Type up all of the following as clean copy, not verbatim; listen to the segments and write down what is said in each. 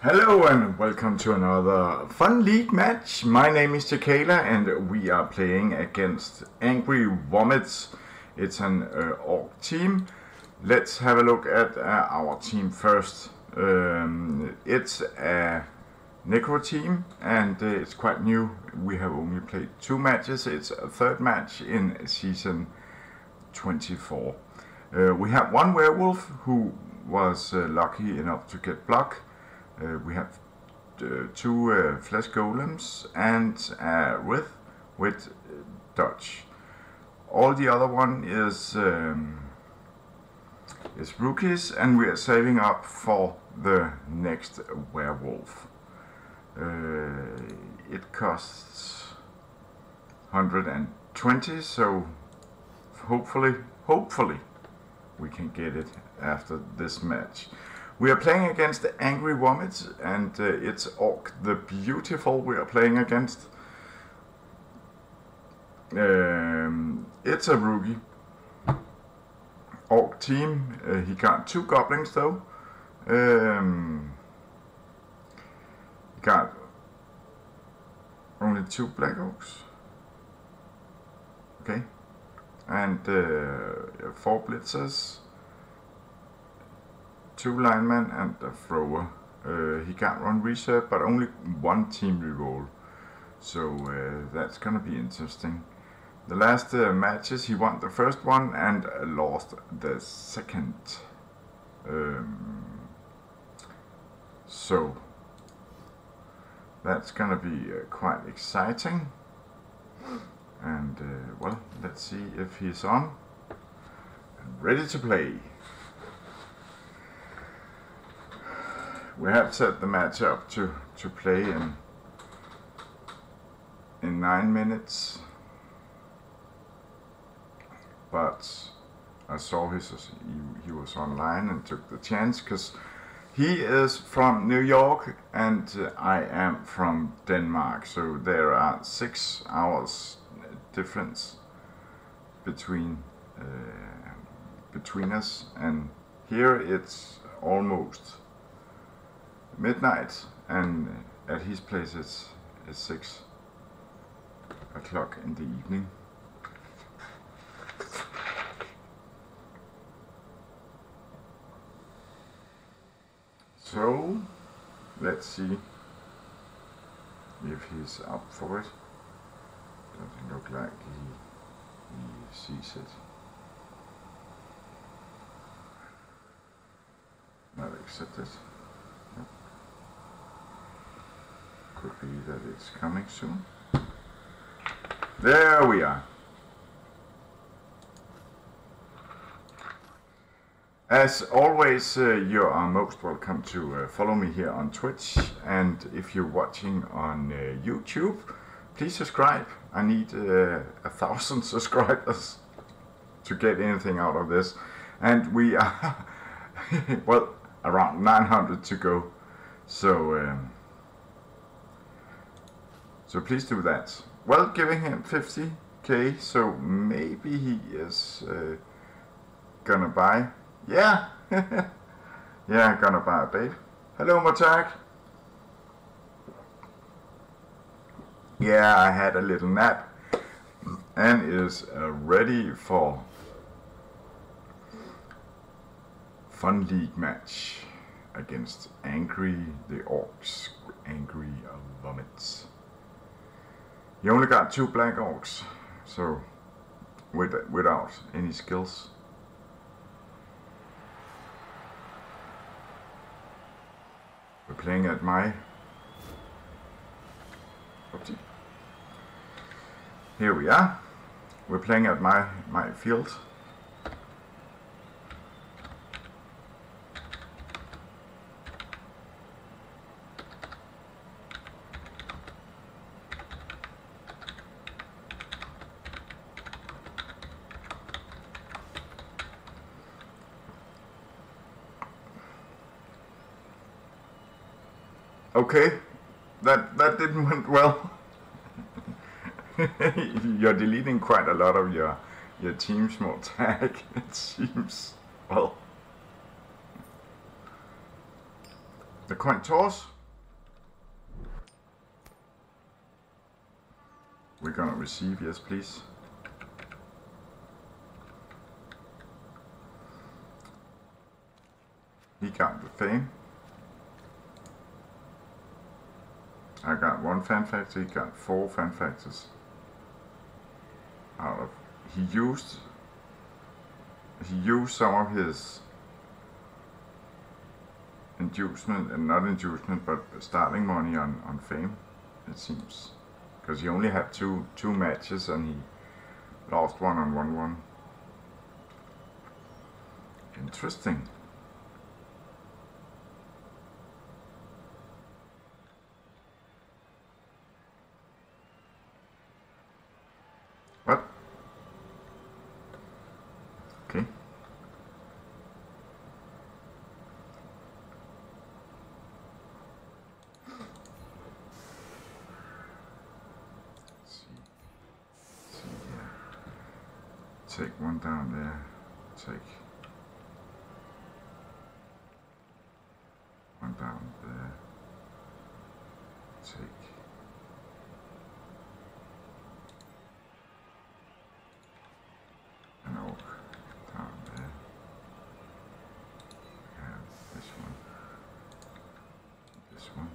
Hello and welcome to another fun league match. My name is Jakob and we are playing against Angry Vomits. It's an orc team. Let's have a look at our team first. It's a necro team and it's quite new. We have only played 2 matches. It's a 3rd match in season 24. We have one werewolf who was lucky enough to get block. We have 2 flesh golems and with dodge. All the other one is rookies, and we are saving up for the next werewolf. It costs 120, so hopefully we can get it after this match. We are playing against the Angry Vomits, and it's Orc the Beautiful we are playing against. It's a rookie Orc team. He got 2 goblins though. He got only 2 black orcs. Okay, and 4 blitzers, 2 linemen and a thrower. He can't run reserve, but only 1 team reroll, so that's gonna be interesting. The last matches he won the first one and lost the second, so that's gonna be quite exciting. And well, let's see if he's on and ready to play. We have set the match up to play in 9 minutes, but I saw he was online and took the chance, because he is from New York and I am from Denmark, so there are 6 hours difference between us, and here it's almost midnight, and at his place it's 6 o'clock in the evening. So let's see if he's up for it. Doesn't look like he sees it. Not accepted. Nope. Could be that it's coming soon. There we are. As always, you are most welcome to follow me here on Twitch, and if you're watching on YouTube, please subscribe. I need 1,000 subscribers to get anything out of this, and we are well, around 900 to go, so so please do that. Well, giving him 50k, so maybe he is gonna buy. Yeah, yeah, gonna buy a bait. Hello, Motak. Yeah, I had a little nap and is ready for fun league match against the Orcs, Angry Vomits. He only got 2 black orcs, so without any skills. We're playing at my... Oopsie. Here we are. We're playing at my field. Okay, that didn't went well. You're deleting quite a lot of your team's more tag, it seems. Well, the coin toss. We're gonna receive, yes please. He got the fame. I got 1 fan factor, he got 4 fan factors. Out of, he used some of his inducement, and not inducement, but starting money on fame, it seems. Because he only had two matches and he lost one on 1-1. Interesting. What? Okay. See here. Take one down there. Take one down there. Take an oak down there. And this one. This one.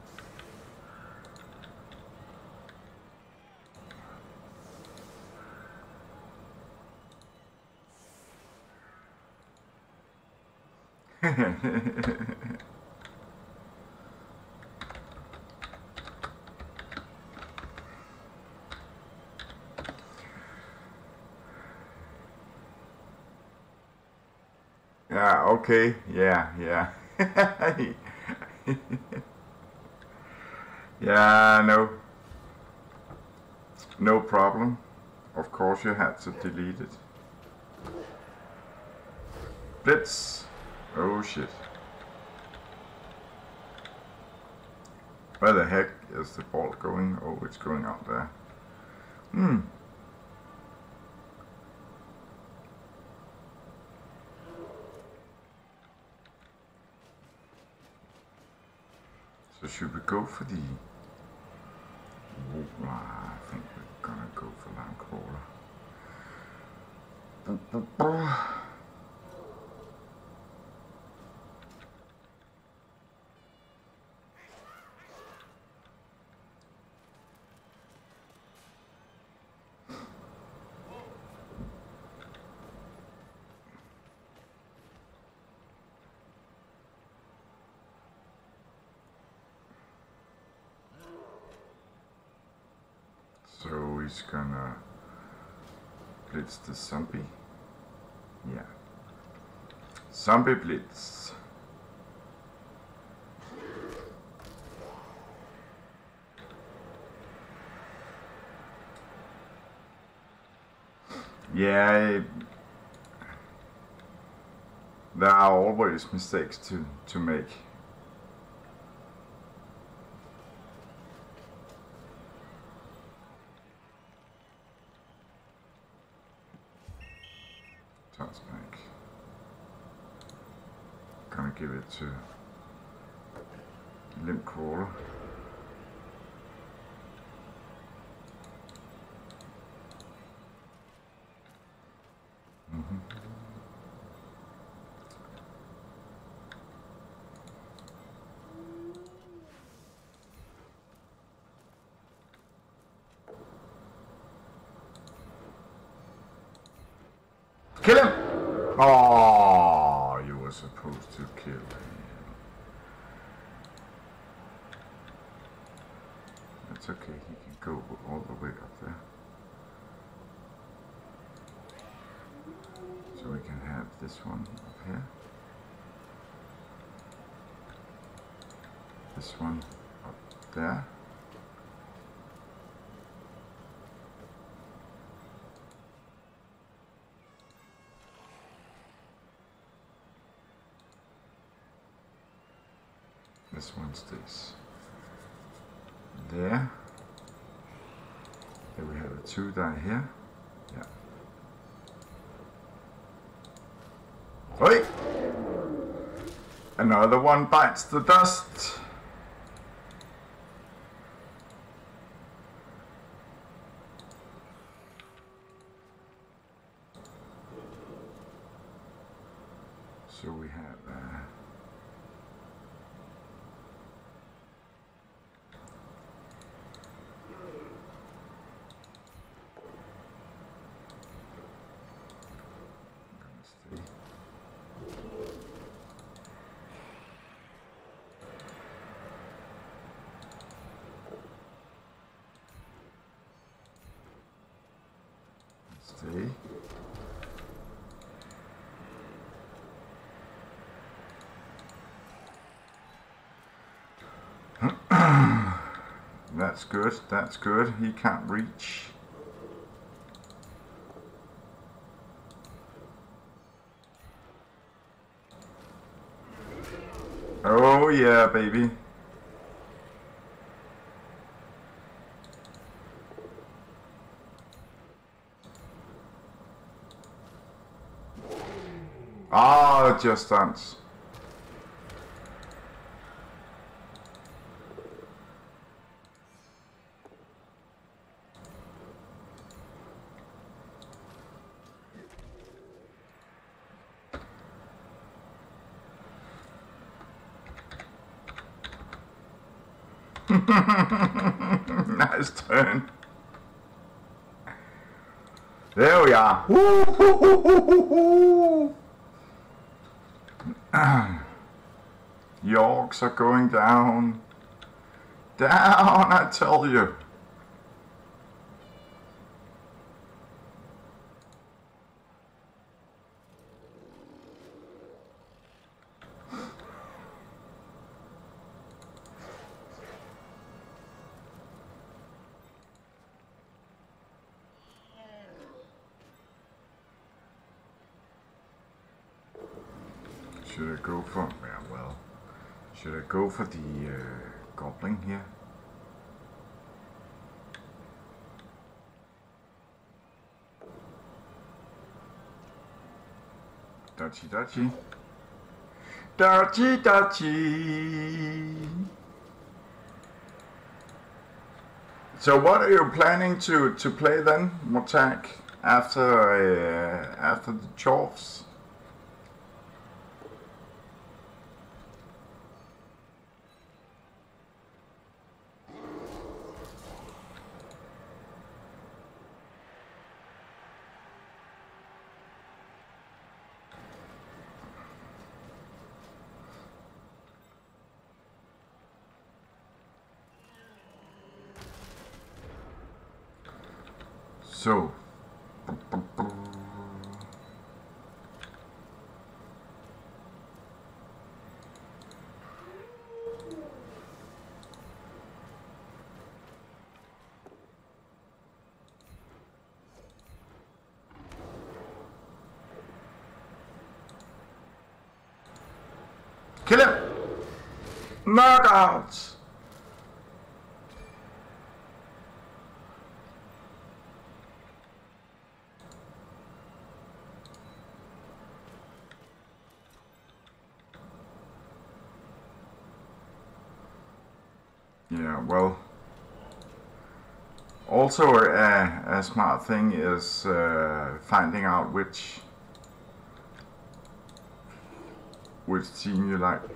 Yeah, okay, yeah. Yeah, no problem. Of course you had to delete it. Blitz. Oh shit. Where the heck is the ball going? Oh, it's going out there. So should we go for the... Oh, I think we're gonna go for line crawler. So he's gonna blitz the zombie. Yeah. Zombie blitz. Yeah, there are always mistakes to make. Touchback. Gonna give it to Lindberg. Kill him! Oh, you were supposed to kill him. That's okay, he can go all the way up there. So we can have this one up here. This one up there. This one stays there. Then we have a 2 down here. Yeah. Oi! Another one bites the dust. So we have stay. That's good, that's good. He can't reach. Oh yeah, baby. Ah, just dance. Nice turn. There we are. Yorks are going down. Down, I tell you. Should I go for, yeah, well, should I go for the goblin here? Dodgy, dodgy. Dodgy, dodgy. So what are you planning to play then, Motak, after the chores? So, kill him! Knockout! Yeah, well, also a smart thing is finding out which team you like.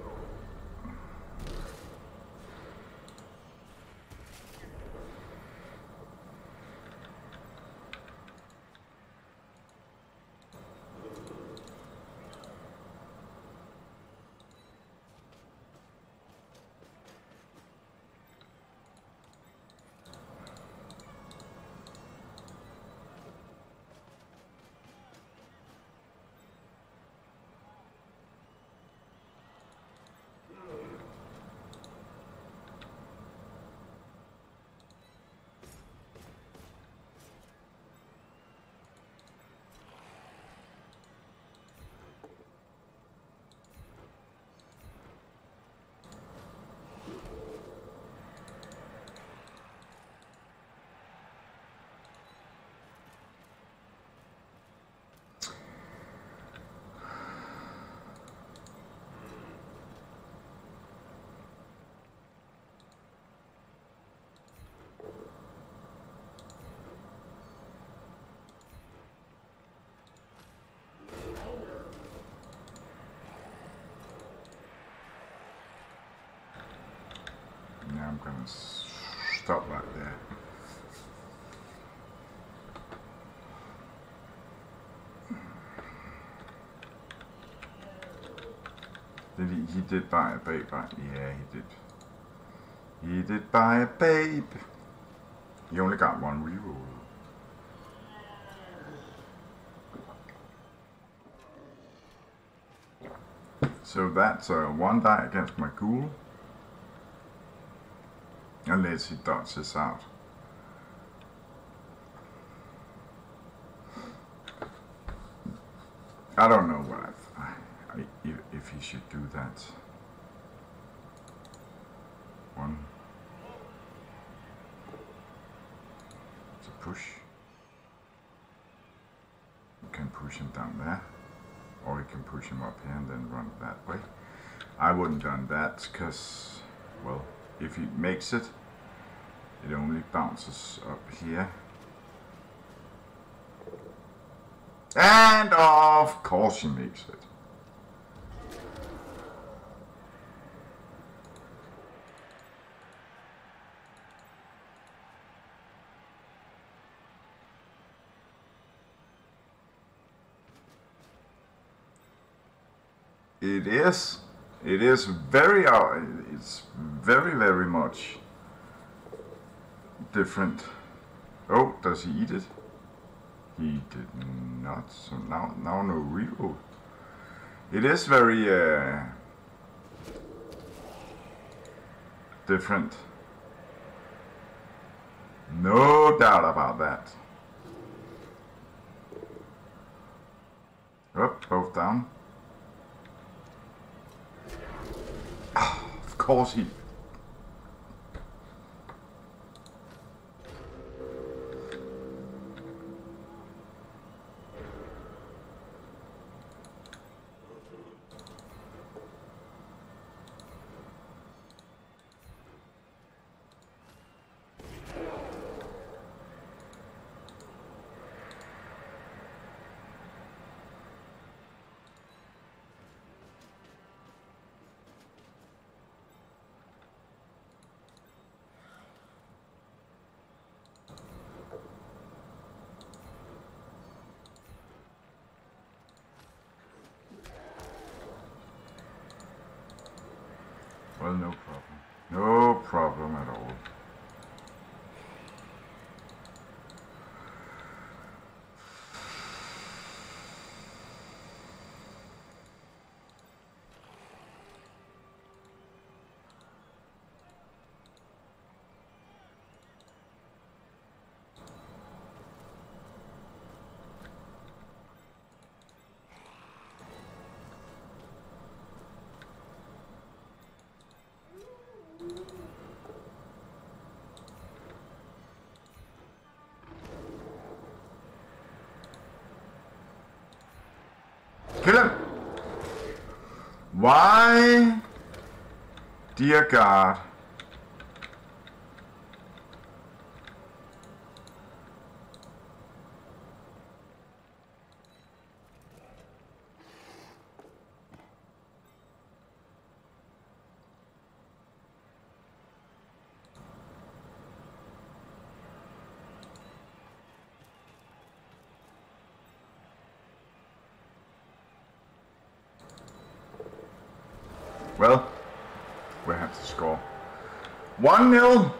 stop right there. He did buy a babe, right? Yeah, he did. He did buy a babe. He only got one reroll. So that's one die against my ghoul. Unless he dodges out. I don't know what if he should do that. One. It's a push. You can push him down there. Or you can push him up here and then run that way. I wouldn't done that because, well, if he makes it, it only bounces up here. And of course he makes it. It is very, it's very much different. Oh, does he eat it? He did not, so now no reroll. It is very different. No doubt about that. Up, both down. Of course he... Well, no problem. No problem at all. Kill him! Why? Dear God. Well, we have to score. 1-0.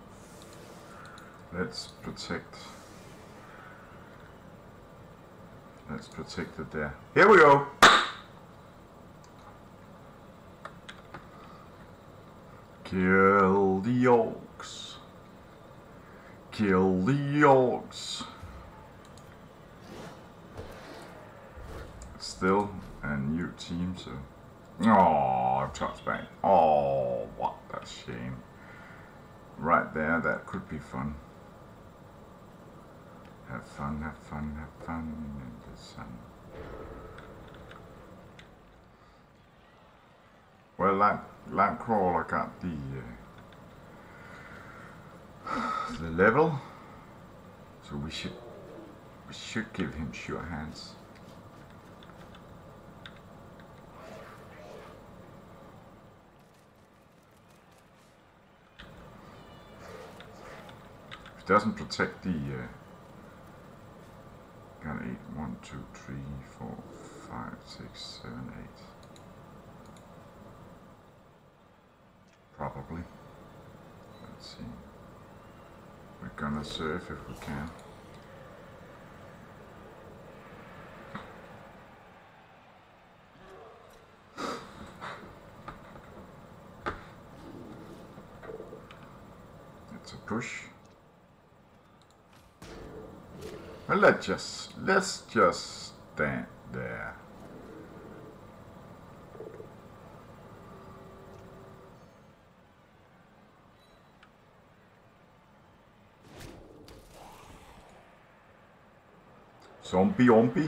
Let's protect. It's protected there. Here we go. Kill the orcs. Kill the orcs. Still a new team, so. Oh, touchback. Oh, what a shame. Right there, that could be fun. Have fun, have fun, have fun in the sun. Well, that crawler got the level, so we should give him sure hands. If it doesn't protect the got 8, 1, 2, 3, 4, 5, 6, 7, 8. Probably. Let's see. We're gonna surf if we can. It's a push. Well, let's just stand there. Zombie ombie.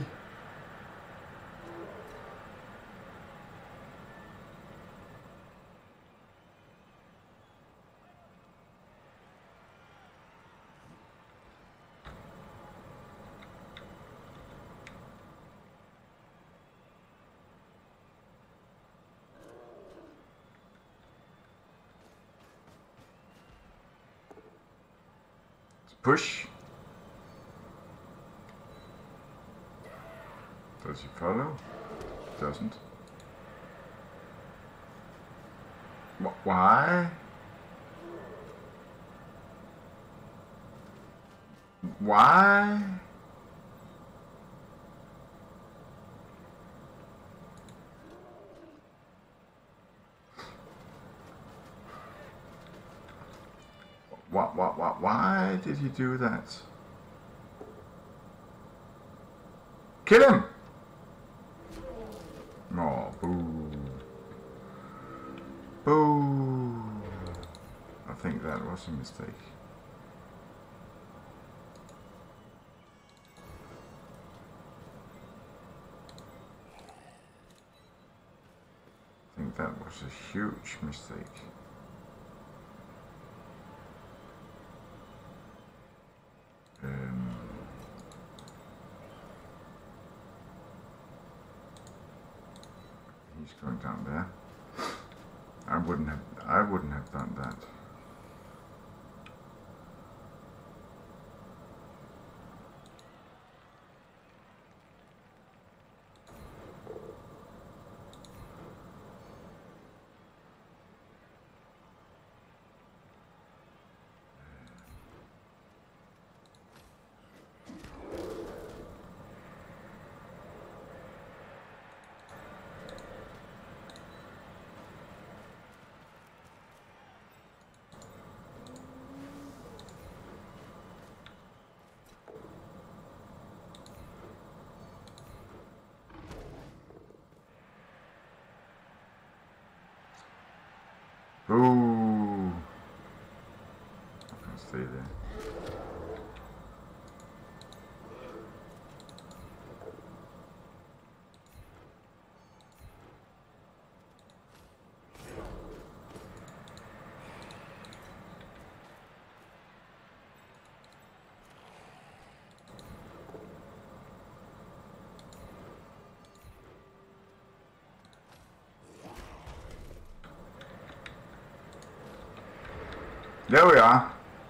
Push. Does he follow? Doesn't. Why? Why? Why did he do that? Kill him! Oh, boo. Boo. I think that was a mistake. I think that was a huge mistake. He's going down there. I wouldn't have done that. Ooh. I'll stay there. There we are.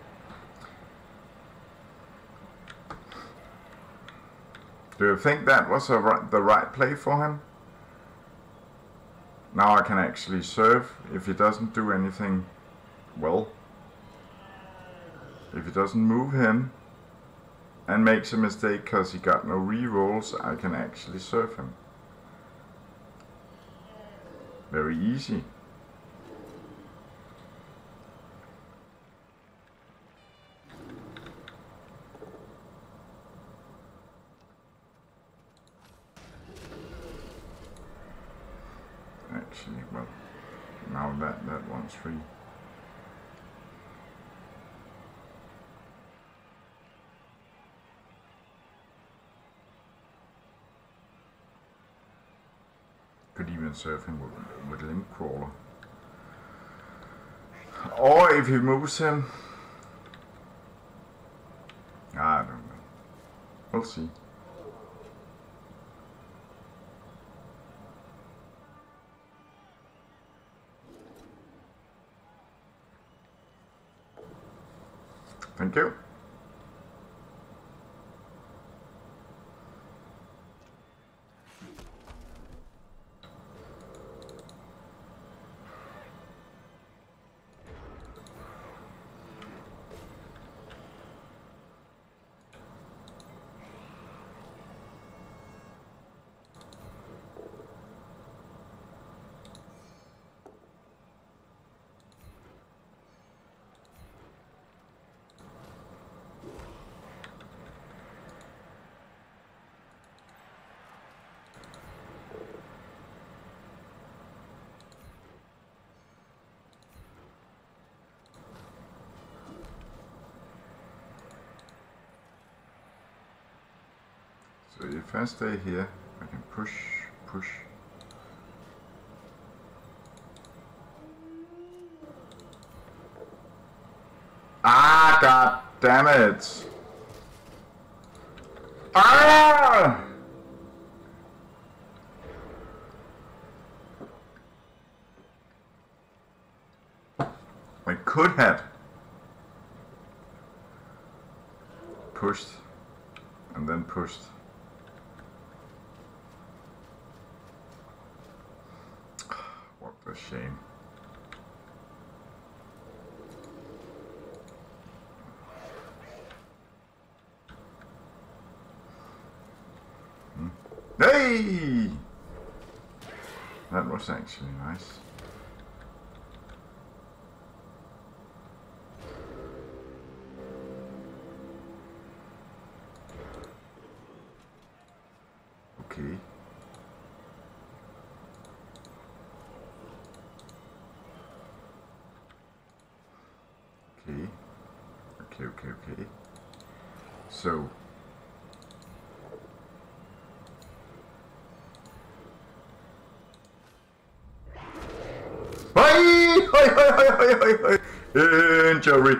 Do you think that was the right play for him? Now I can actually serve if he doesn't do anything well. If he doesn't move him, and makes a mistake because he got no rerolls, I can actually serve him. Very easy. Actually, well, now that one's free. Could even serve him with limb crawler. Or if he moves him, I don't know. We'll see. Thank you. So if I stay here, I can push. Ah, god damn it! Ah! I could have pushed and then pushed. What a shame. Hey! That was actually nice. Okay. Okay. So injury.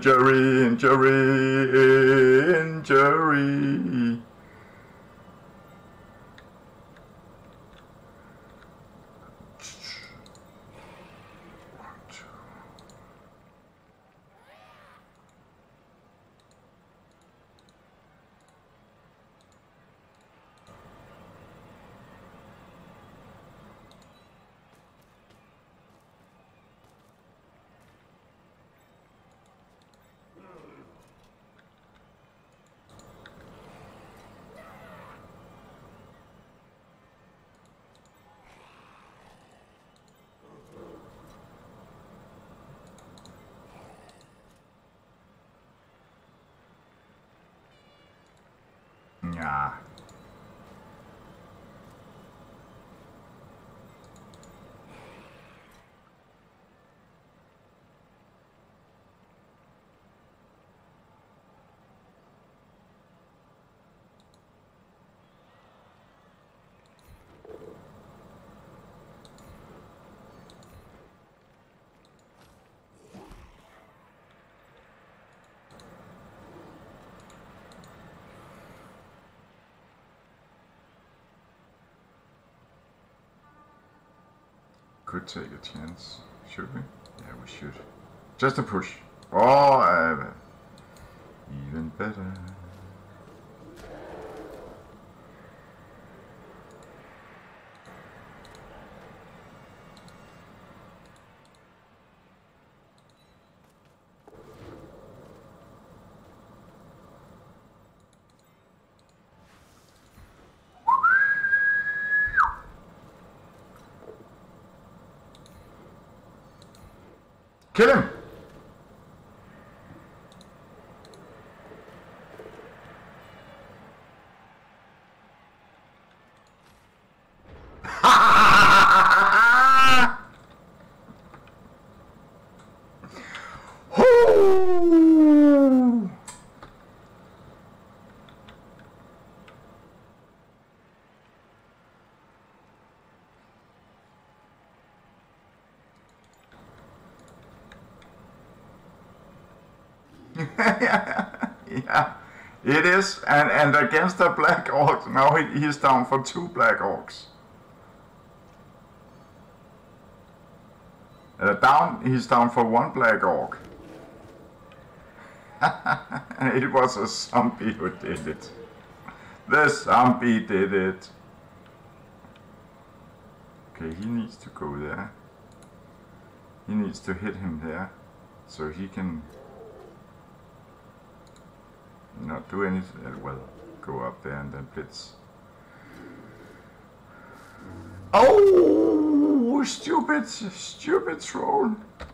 Yeah. Could take a chance. Should we? Yeah, we should. Just a push. Oh, even better. Kill him! Yeah, it is, and against the black orcs, now he's down for 2 black orcs. He's down for 1 black orc. It was a zombie who did it. The zombie did it. Okay, he needs to go there. He needs to hit him there, so he can not do anything. Well, go up there and then blitz. Oh, stupid troll.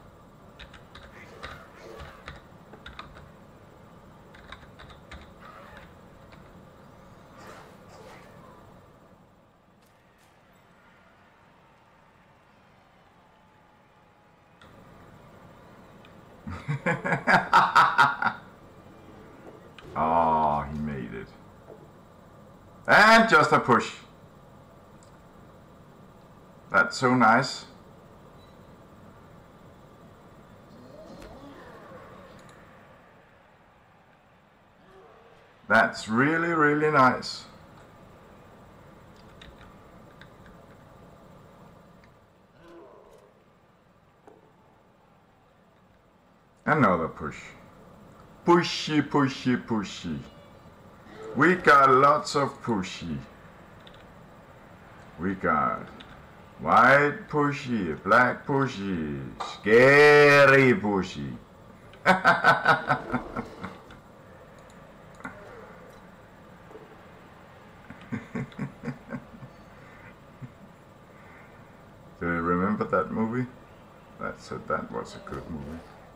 Oh, he made it. And just a push. That's so nice. That's really, really nice. Another push. Pushy, pushy, pushy. We got lots of pushy. We got white pushy, black pushy, scary pushy. Do you remember that movie? That was a good movie.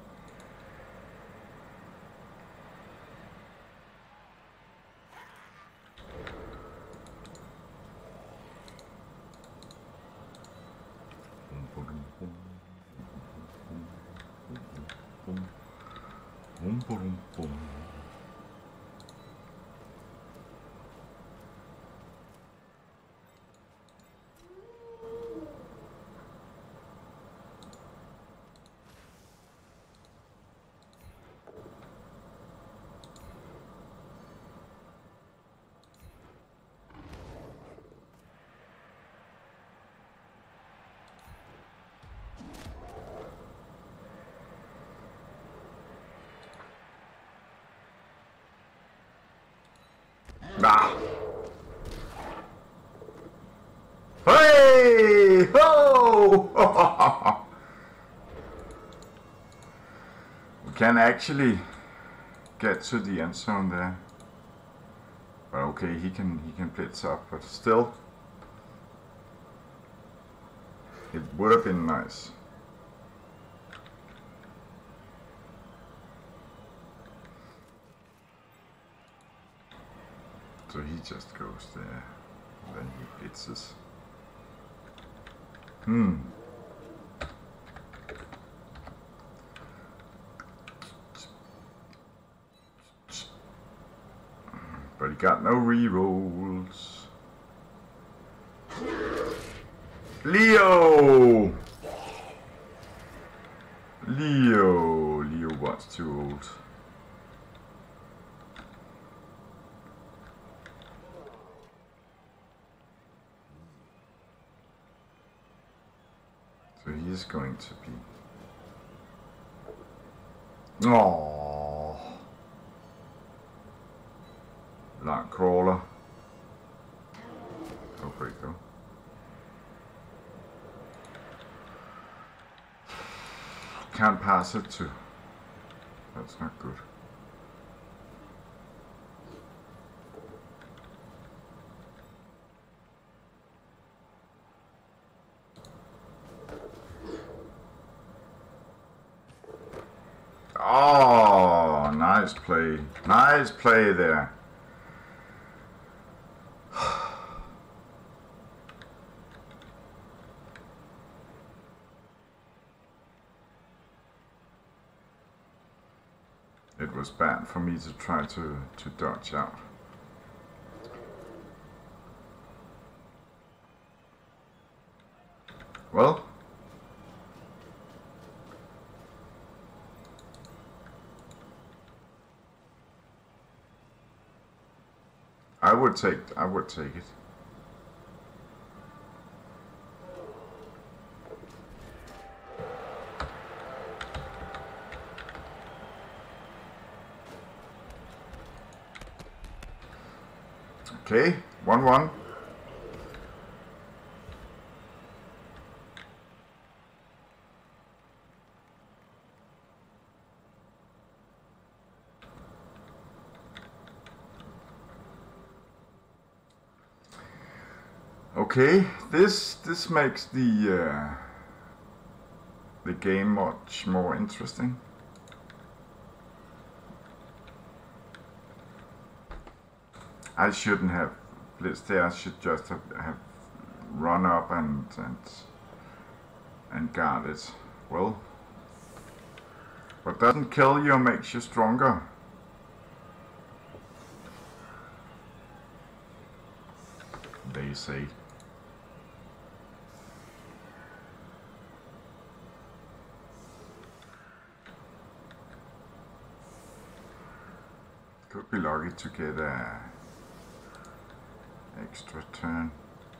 Ah. Hey! Ho! We can actually get to the end zone there. But okay, he can blitz up, but still, it would have been nice. So he just goes there, and then he blitzes. But he got no rerolls. Leo was too old. So he is going to be. Oh, Land Crawler. Oh, there you go. Can't pass it to. That's not good. Oh, nice play. Nice play there. It was bad for me to try to dodge out. Well, I would take it. Okay, 1-1. Okay, this makes the game much more interesting. I shouldn't have blitzed there. I should just have run up and guard it. Well, what doesn't kill you makes you stronger. They say. Could be lucky to get a extra turn.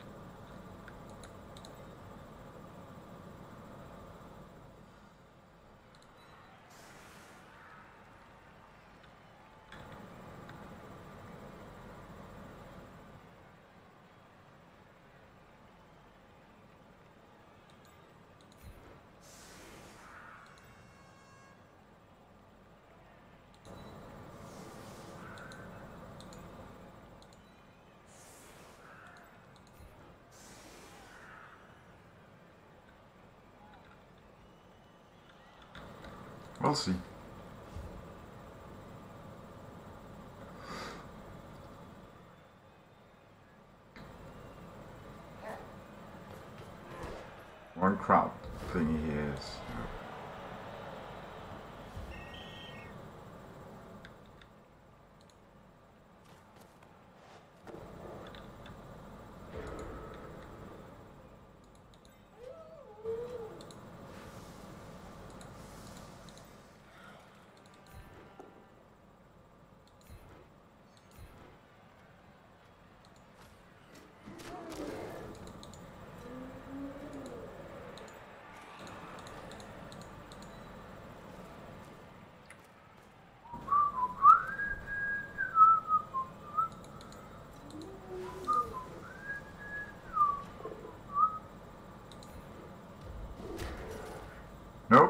We'll see. One crowd thingy here is. Nope.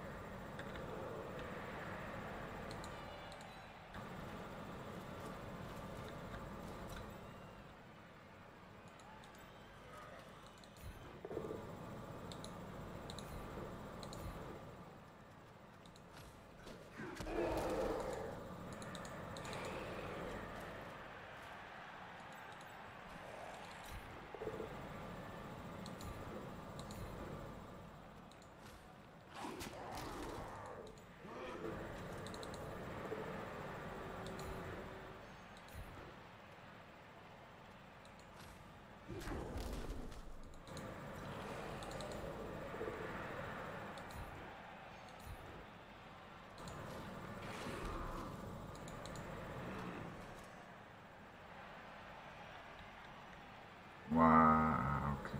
Wow, okay.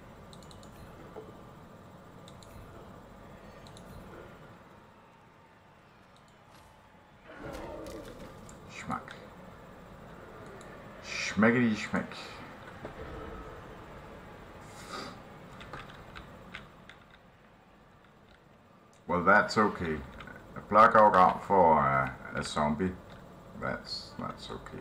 Schmack. Schmackity schmack. Well, that's okay. A blackout out for a zombie. That's okay.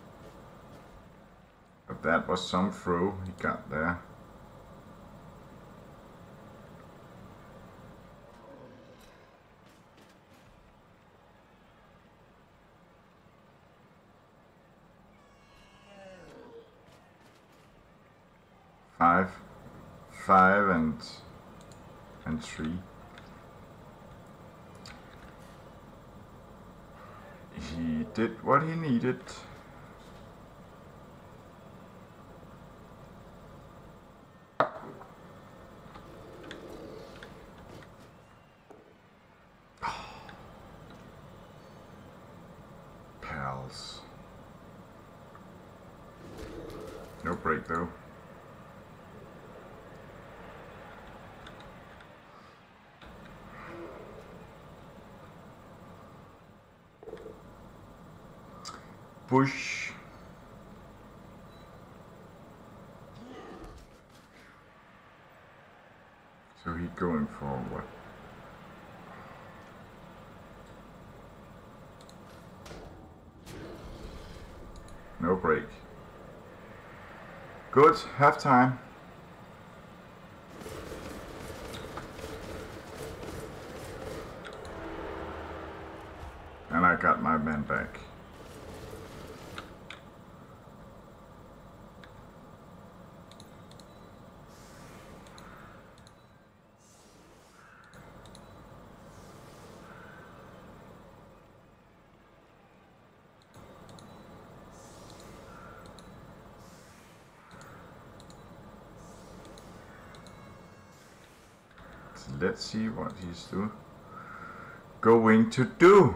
But that was some throw he got there. 5 and 3. He did what he needed. Pals. No break though. Bush. So he going for what? No break. Good, half time. And I got my man back. Let's see what he's going to do.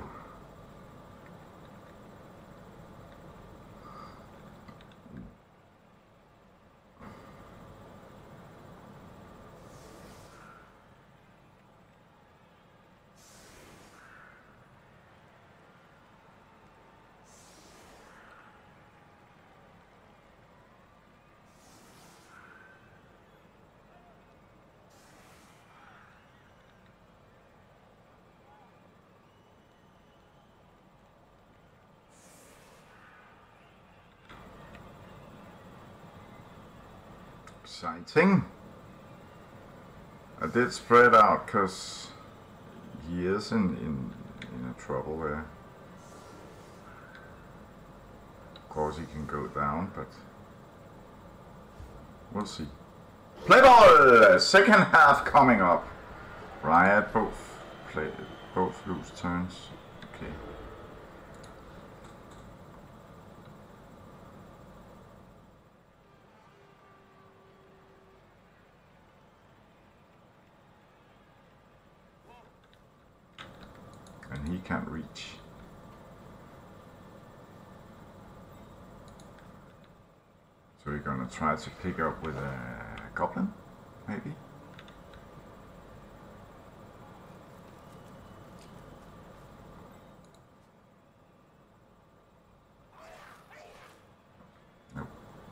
Exciting. I did spread out because he is in a trouble there. Of course he can go down, but we'll see. Play ball! Second half coming up. Riot both lose turns. Okay. And he can't reach. So we're gonna try to pick up with a goblin, maybe? Nope.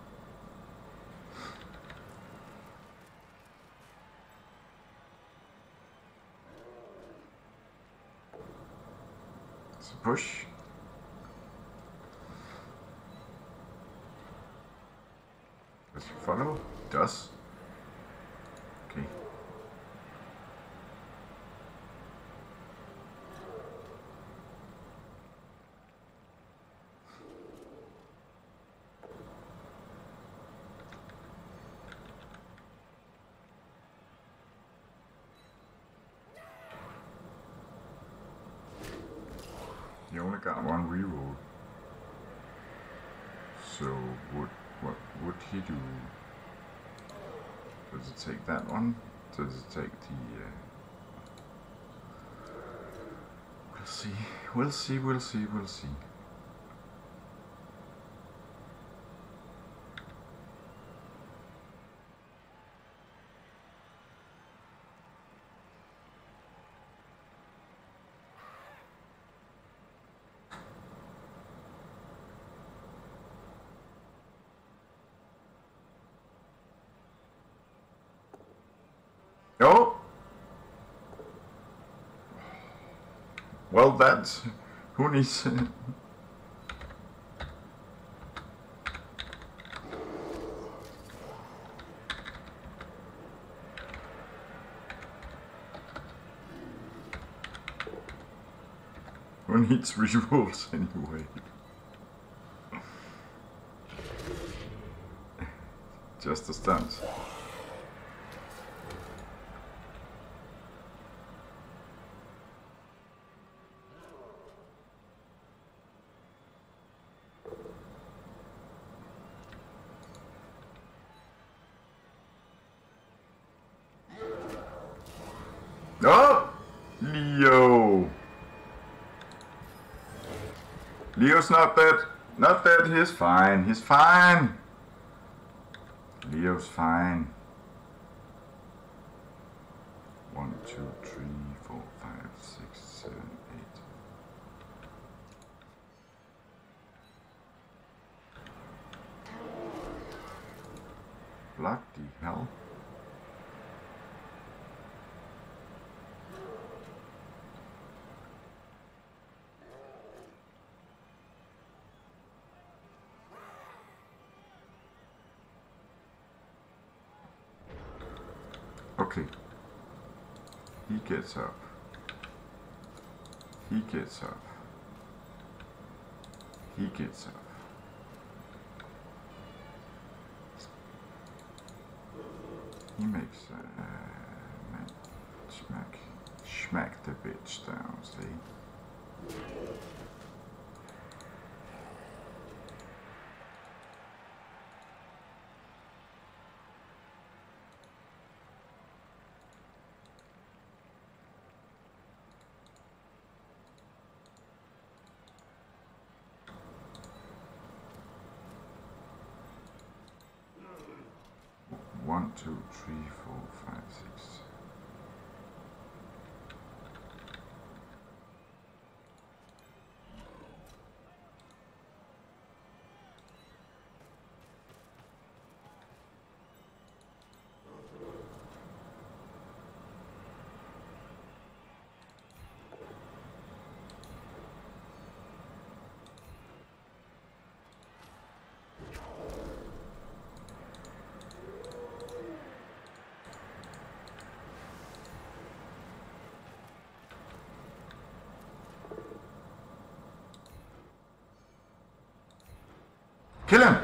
It's a push. Does he follow? Does. Okay. You only got one reroll. So what would he do? Does it take that one? Does it take the... We'll see. We'll see, we'll see, we'll see. Oh! Well, that's... Who needs... Who needs rerolls anyway? Just a stunt. Oh! Leo! Leo's not dead. Not dead. He's fine. He's fine. Leo's fine. 1, 2, 3, 4, 5, 6, 7, 8. Bloody hell. Okay. He gets up. He gets up. He gets up. He makes smack the bitch down, see? One, two, three, 4, 5, 6. Kill him!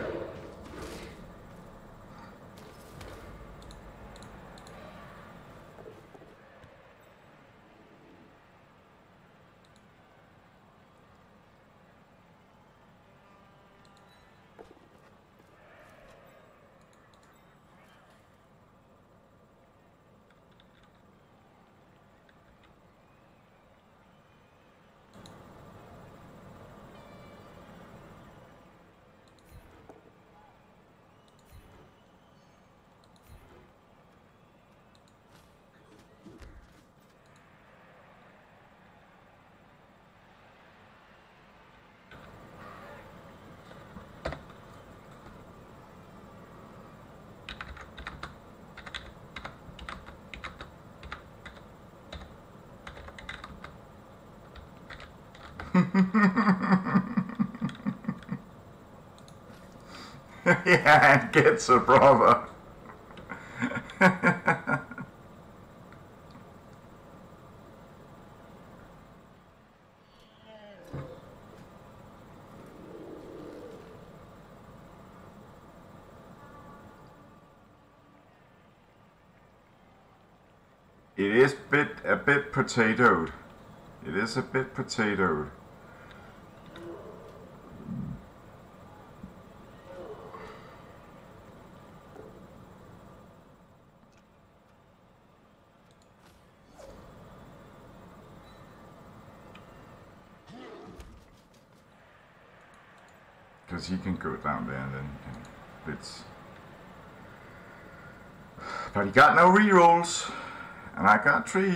Yeah, it gets a brother. It is a bit potatoed. It is a bit potatoed. Because he can go down there and then blitz. But he got no rerolls. And I got 3.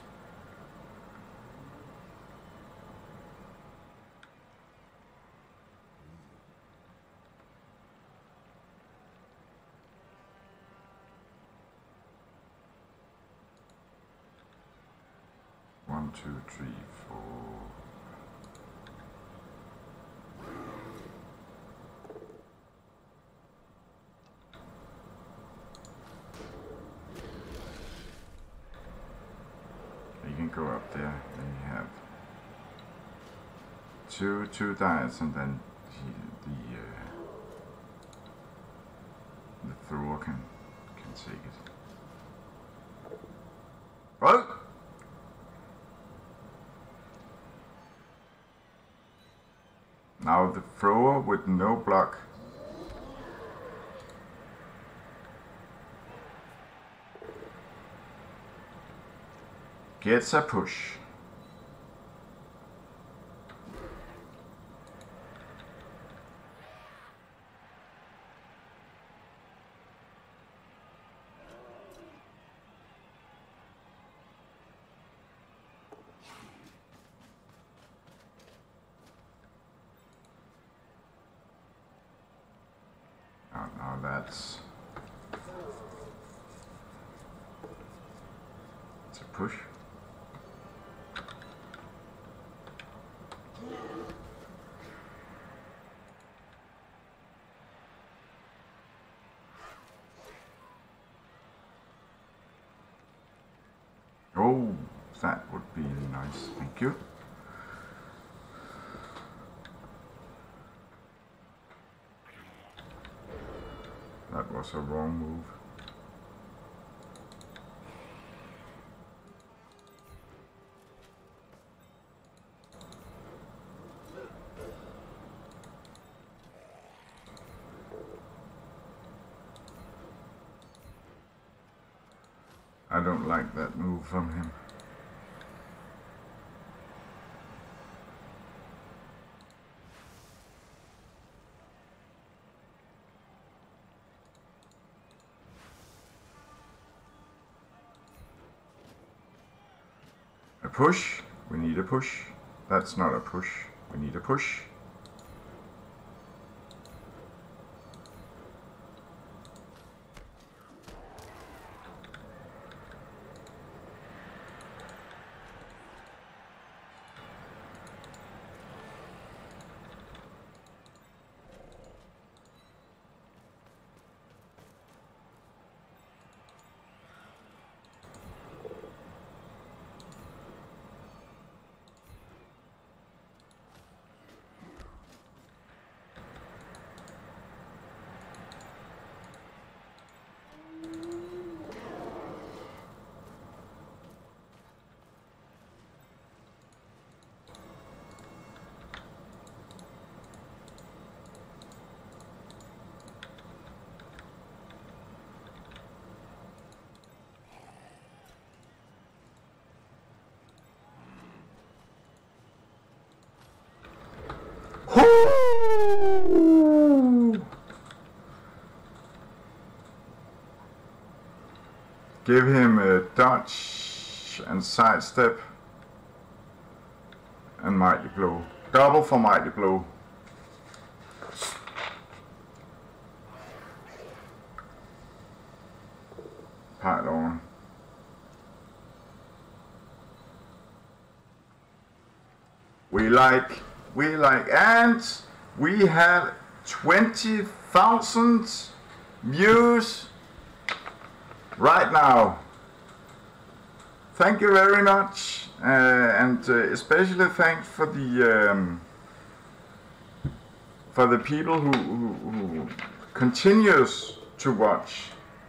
One, two, three, 4. You can go up there, and you have two diets, and then the thrower can take it. Oh! Now the thrower with no block. Gets a push. Now that's a push. Oh, that would be nice. Thank you. That was a wrong move. I don't like that move from him. A push. We need a push. That's not a push. We need a push. Give him a dodge and sidestep and mighty blow. Double for mighty blow. Pile on. We like, and we have 20,000 views right now. Thank you very much, and especially thanks for the people who continues to watch.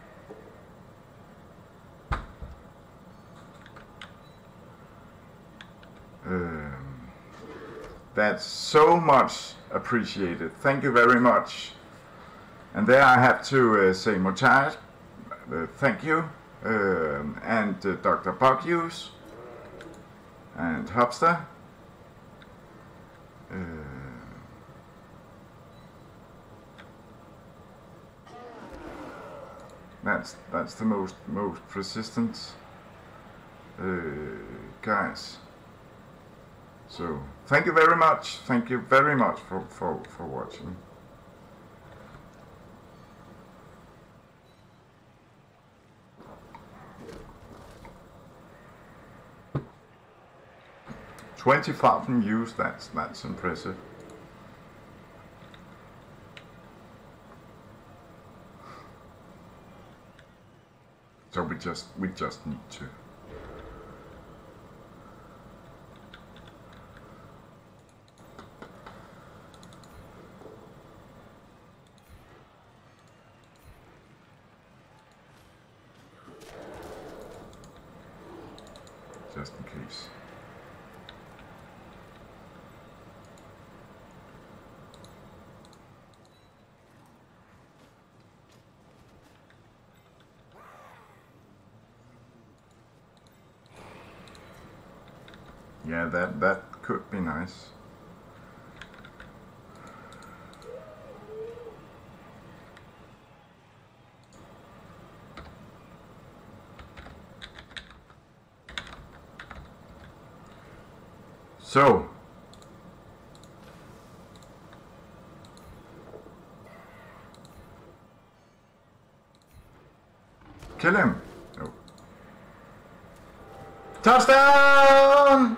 That's so much appreciated. Thank you very much. And there I have to say Motage, thank you, and Dr. Boguse, and Hopster. That's the most persistent guys. So thank you very much. Thank you very much for watching. $20,000 views. That's impressive. So we just need to. just in case. Yeah, that could be nice. So, kill him. No. Touchdown!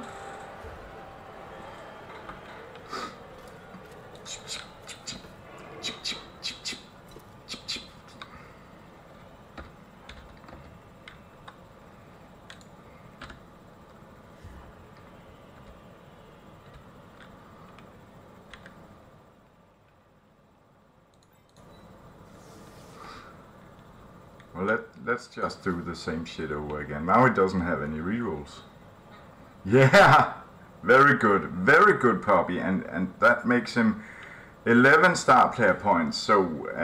Well, let's just do the same shit over again. Now it doesn't have any rerolls. Yeah! Very good, Poppy, and that makes him 11 star player points. So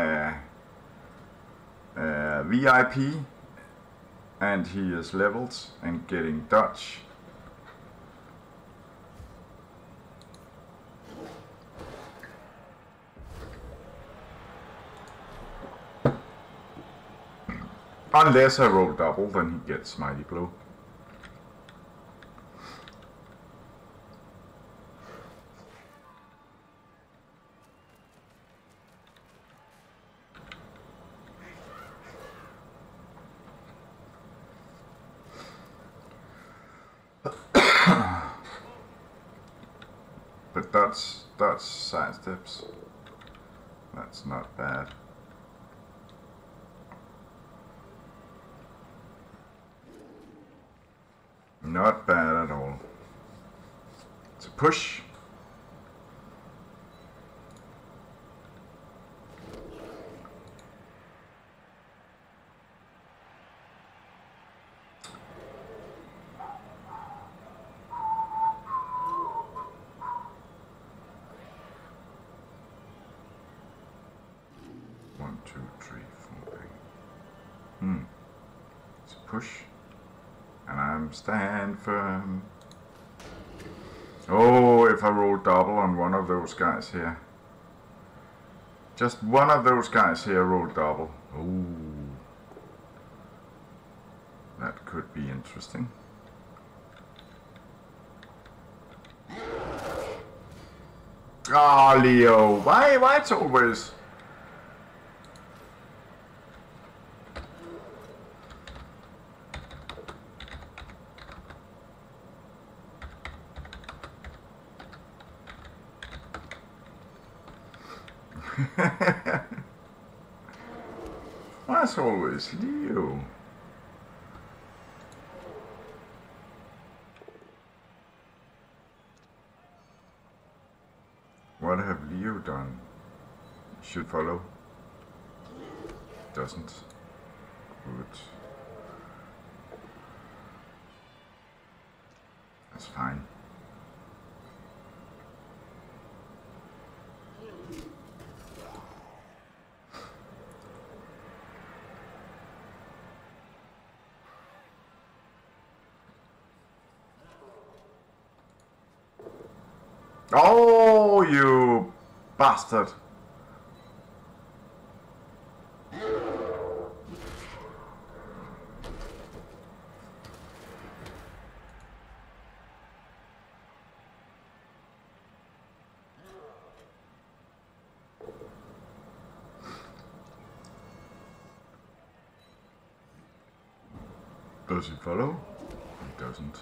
VIP, and he is leveled and getting Dutch. Unless I roll double, then he gets Mighty Blow. But that's sidesteps. That's not bad. Not bad at all. It's a push. One, two, three, four. It's a push. And I'm stand firm. Oh, if I roll double on one of those guys here. Just one of those guys here roll double. Oh, that could be interesting. Ah, Leo, why it's always... That's always Leo. What have Leo done? Should follow. Doesn't. Good. That's fine. Oh, you bastard. Does he follow? He doesn't.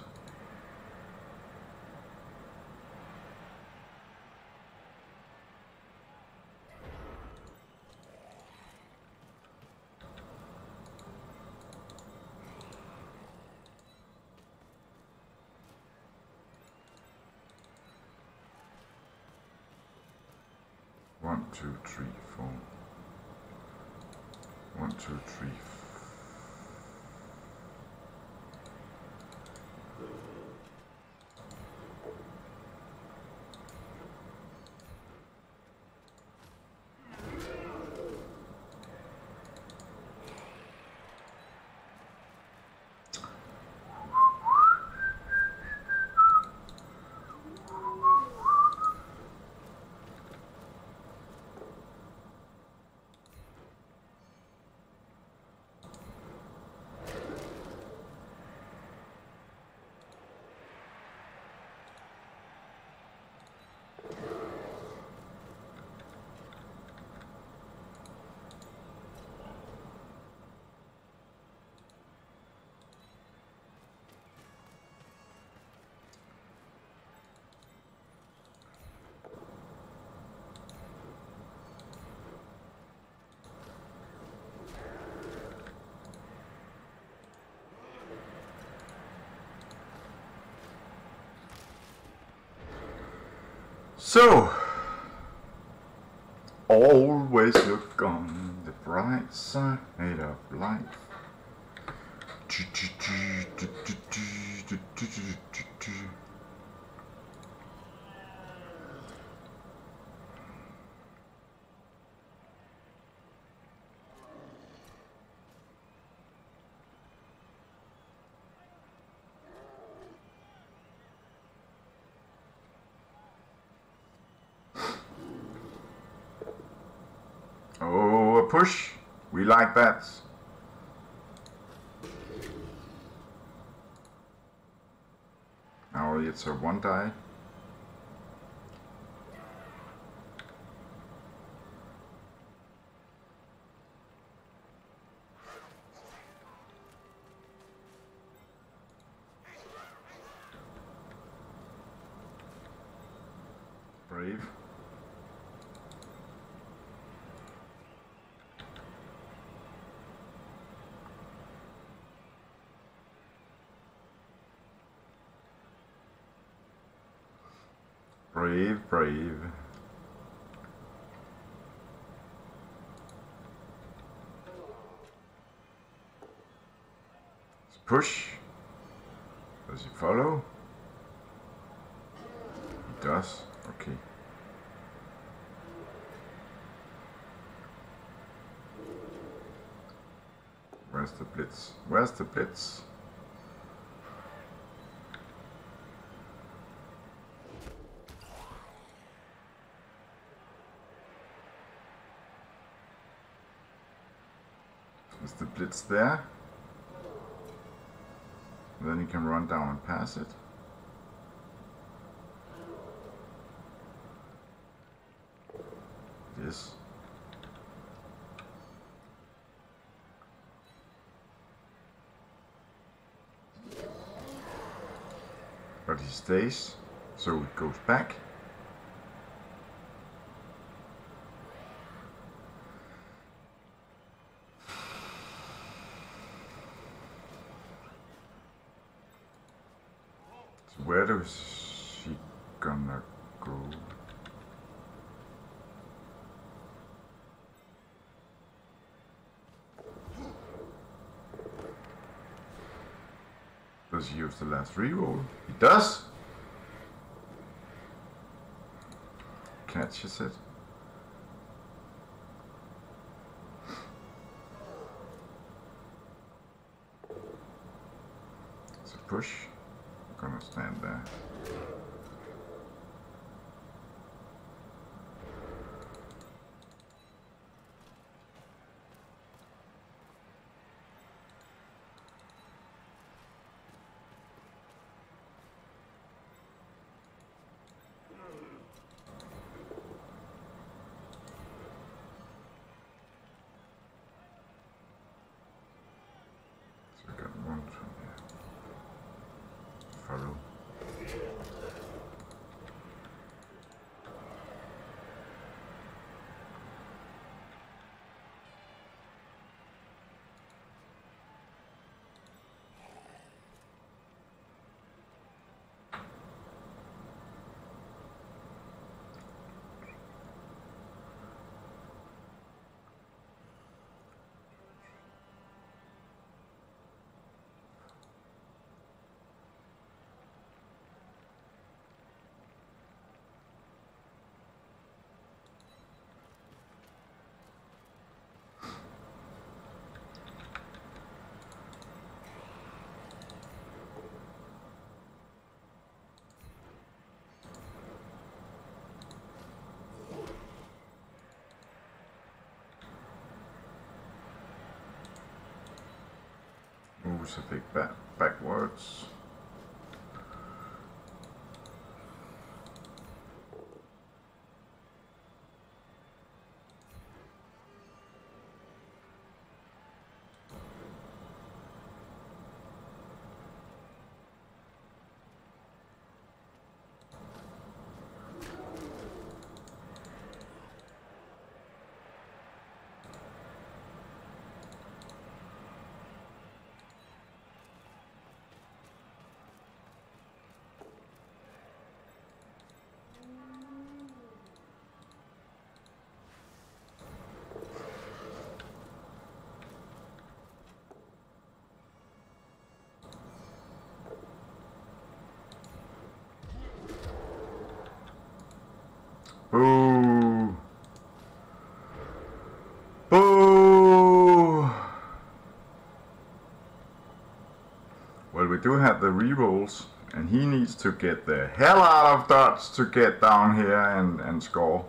One, two, three, four. 1, 2, 3. So, always look on the bright side of life. Oh, a push. We like that. Now it's a one die. Brave. Brave, brave. Let's push. Does he follow? He does. Okay. Where's the blitz? Where's the blitz? Is the blitz there? Then you can run down and pass it. It is. But he stays, so it goes back. Where is she gonna go? Does he use the last reroll? He does! Catches it. It's a push. Gonna stand there. So I got one from here. Follow. Moves a bit backwards. Boo! Boo! Well, we do have the rerolls, and he needs to get the hell out of dodge to get down here and score.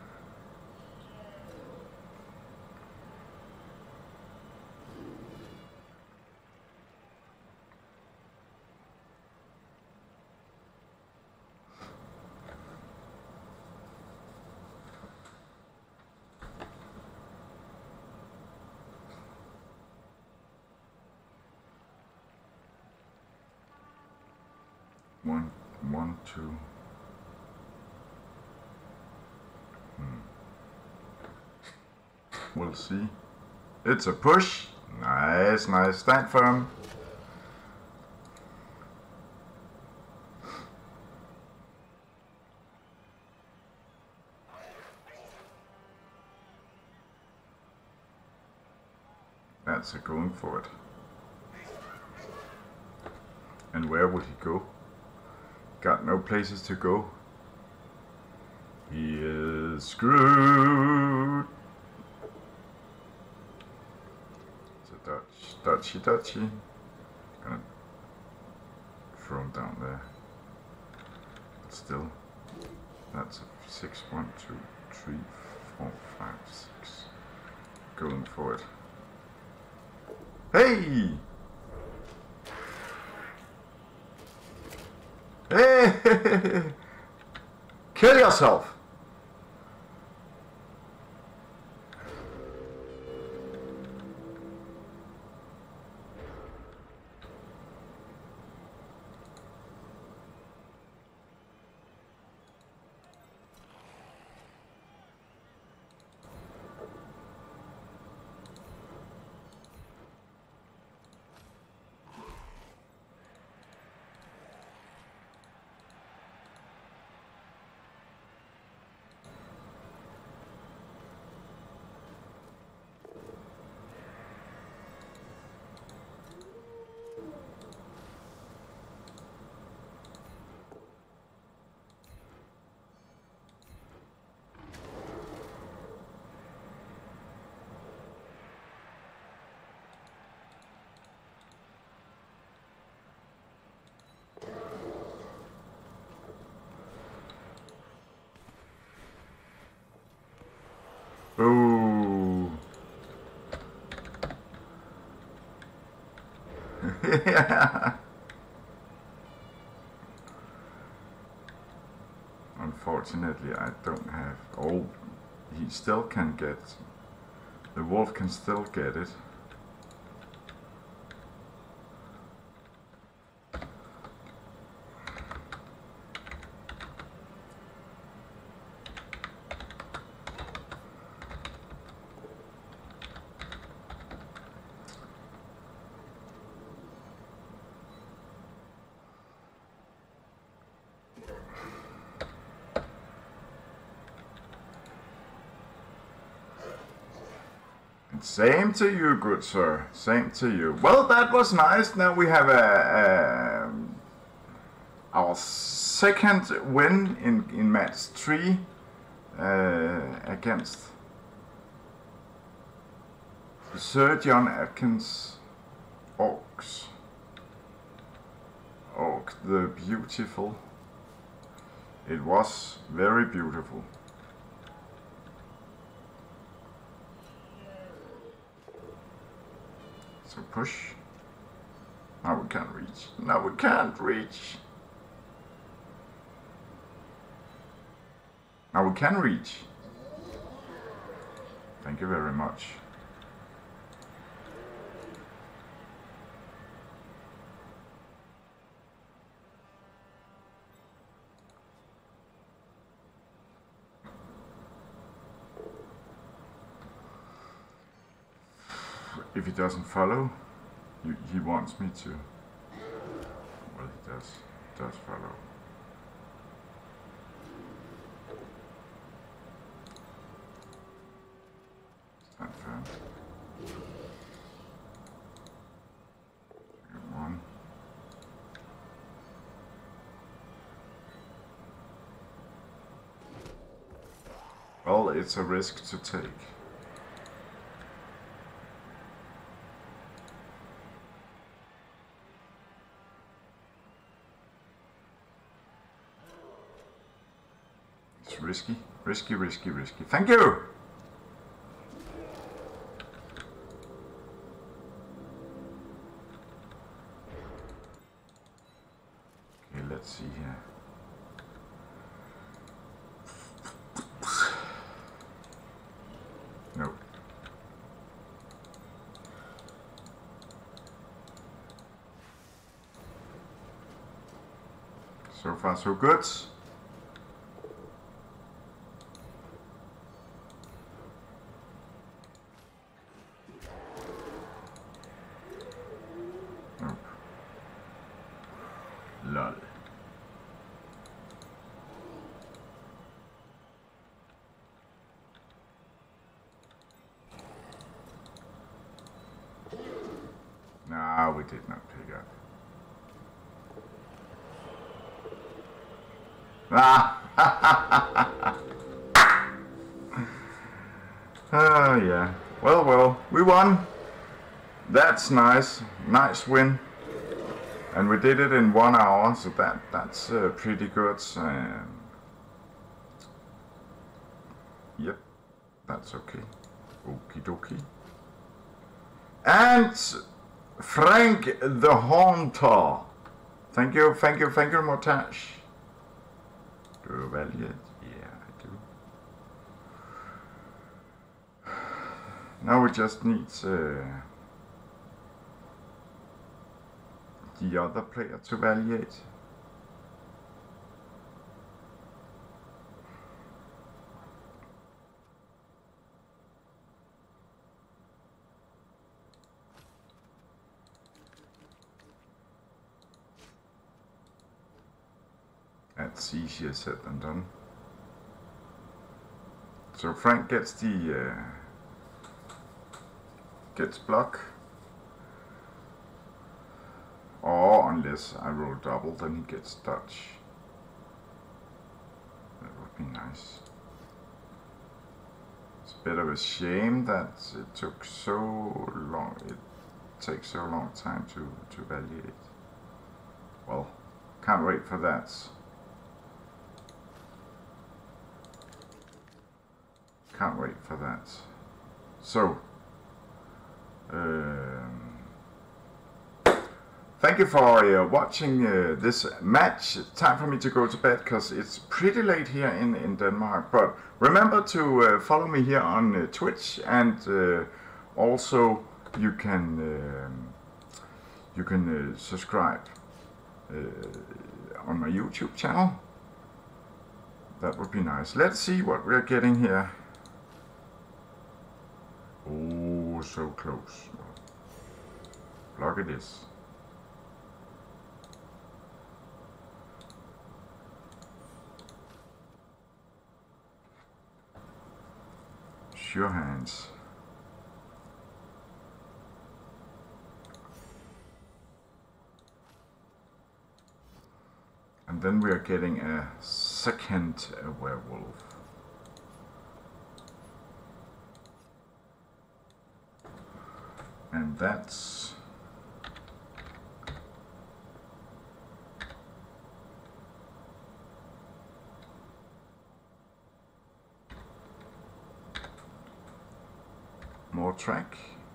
One, two. We'll see. It's a push. Nice, nice. Stand firm. That's a going for it. And where would he go? Got no places to go. He is screwed. It's a dodgy. Gonna throw him down there. But still, that's a 6, 1, 2, 3, 4, 5, 6. Going for it. Hey! Hey! Kill yourself! Ooh. Yeah. Unfortunately, I don't have. Oh, he still can get. The wolf can still get it. Same to you, good sir. Same to you. Well, that was nice. Now we have our second win in match 3 against Sir John Atkins Orcs. Orc the Beautiful. It was very beautiful. So push. Now we can't reach. Now we can't reach. Now we can reach. Thank you very much. If he doesn't follow, he wants me to. Well, he does follow. Stand firm. One. Well, it's a risk to take. It's risky, risky, risky, risky. Thank you! Okay, let's see here. No. So far so good. Nope. Lol. No, we did not pick up. Ah! Oh yeah. Well, we won. That's nice. Nice win. And we did it in 1 hour, so that's pretty good. Yep, that's okay. Okie dokie. And Frank the Haunter. Thank you, Montage. Do you value it? Yeah, I do. Now we just need the other player to evaluate. That's easier said than done. So Frank gets the gets block, or unless I roll double, then he gets dodge. That would be nice. It's a bit of a shame that it took so long. It takes so long time to evaluate. Well, can't wait for that. Can't wait for that. So, thank you for watching this match. Time for me to go to bed because it's pretty late here in Denmark. But remember to follow me here on Twitch, and also you can subscribe on my YouTube channel. That would be nice. Let's see what we're getting here. Oh, so close. Block it is. Sure hands. And then we are getting a second werewolf. And that's more track.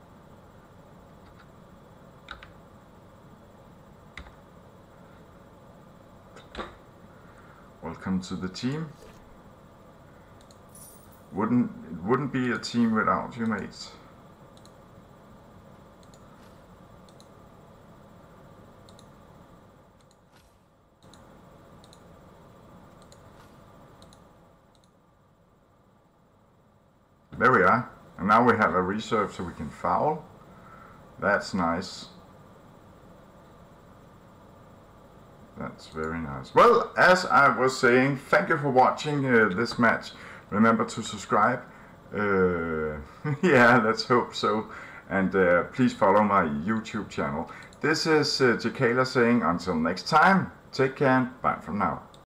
Welcome to the team. It wouldn't be a team without you, mates. There we are. And now we have a reserve so we can foul. That's nice. That's very nice. Well, as I was saying, thank you for watching this match. Remember to subscribe. Yeah, let's hope so. And please follow my YouTube channel. This is Jakob saying until next time, take care and bye from now.